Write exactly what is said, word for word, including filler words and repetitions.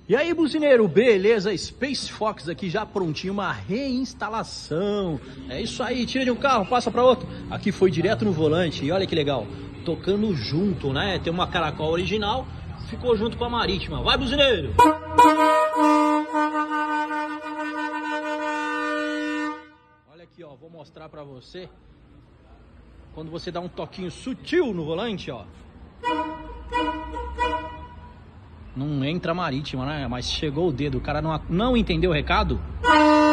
E aí, buzineiro, beleza? Space Fox aqui já prontinho, uma reinstalação. É isso aí, tira de um carro, passa para outro. Aqui foi direto no volante e olha que legal, tocando junto, né? Tem uma Caracol original, ficou junto com a Marítima. Vai, buzineiro! Olha aqui, ó, vou mostrar para você. Quando você dá um toquinho sutil no volante, ó. Não entra a Marítima, né? Mas chegou o dedo. O cara não, não entendeu o recado?